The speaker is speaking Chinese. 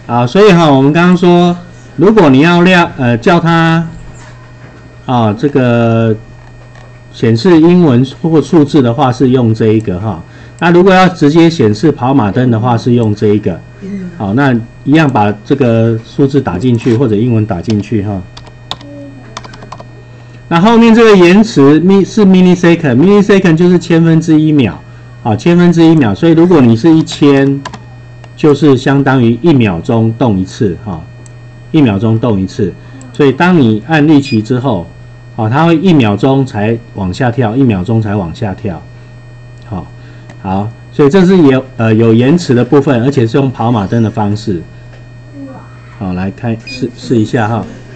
啊，所以哈，我们刚刚说，如果你要叫它啊这个显示英文或数字的话，是用这一个哈。那如果要直接显示跑马灯的话，是用这一个。好，那一样把这个数字打进去或者英文打进去哈。那后面这个延迟是 millisecond 就是千分之一秒，啊，千分之一秒。所以如果你是1000，就是相当于1秒钟动一次，哈，1秒钟动一次。所以当你按立起之后，啊，它会1秒钟才往下跳，1秒钟才往下跳，好，所以这是有延迟的部分，而且是用跑马灯的方式。好，来看试一下哈。